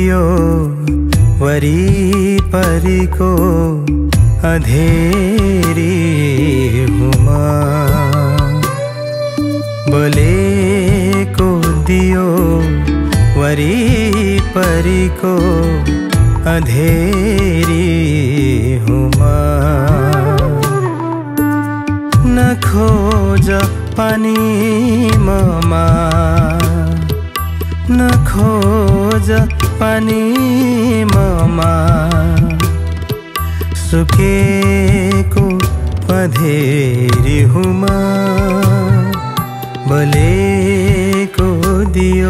दियो वरिपरिको अँधेरी हुमा बोलेको दियो वरिपरिको अँधेरी हुमा नखोज पानी ममा नखोज पानी ममा सुकेको अँधेरी हुमा बोलेको दियो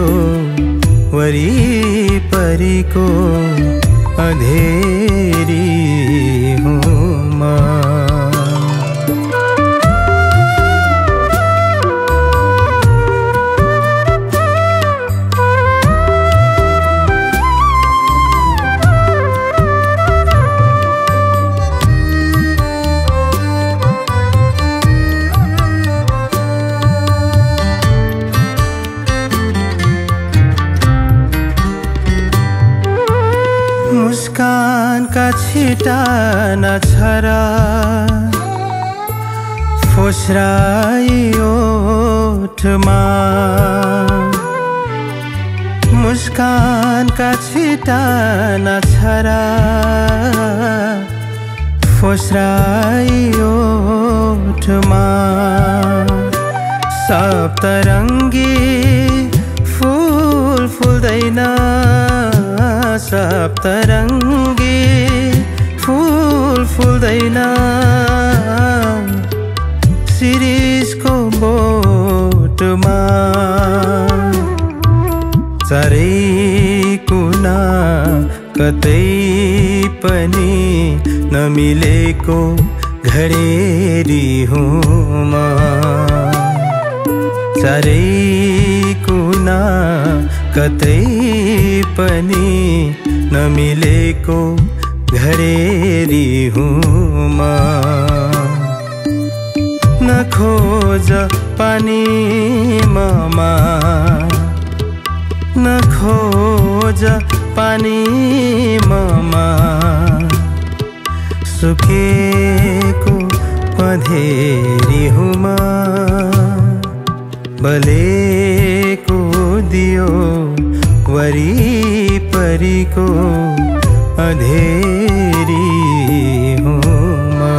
वरिपरिको अँधेरी हुमा मुस्कानका छिटा नछरा फोस्राई ओठमा मुस्कानका छिटा नछरा फोस्राई ओठमा सप्तरङ्गी फूल फुल्दैन सप्तरङ्गी फूल फुल्दैन शिरीषको बोटमा चारै कुना कतै पनि नमिलेको घडेरी हुमा चारै कुना कतै पनि नमिलेको घडेरी हुमा नखोज पानी ममा नखोज पानी ममा सुकेको अँधेरी हुमा बोलेको दियो वरिपरिको अँधेरी हुमा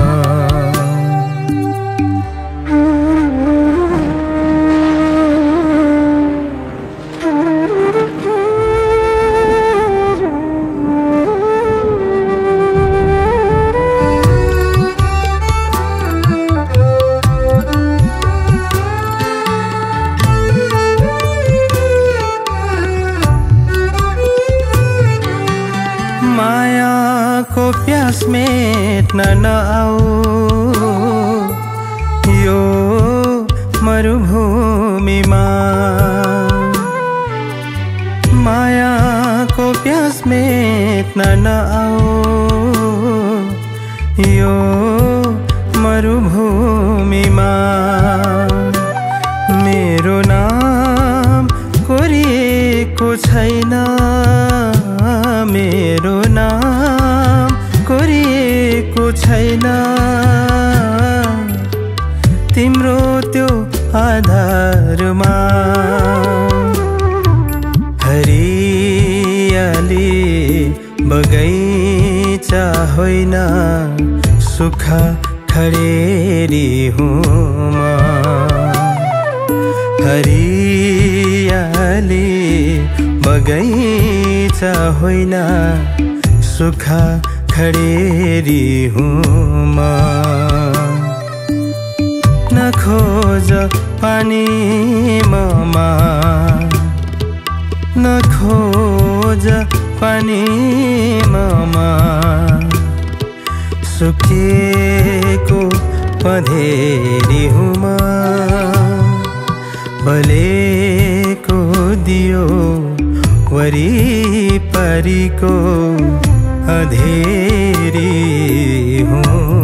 मायाको प्यास मेट्न नआऊ यो मरुभूमिमा मायाको प्यास मेट्न नआऊ यो मरुभूमिमा मेरो नाम कोरिएको छैन मेरो नाम कोरिएको छैन तिम्रो त्यो आधारमा हरियाली बगैँचा होइन सुखा खडेरी हुमा हरियाली बगैँचा होइन सुखा खडेरी हुमा नखोज पानी ममा नखोज पानी ममा सुकेको अँधेरी हुमा बोलेको दियो वरिपरिको अँधेरी हुमा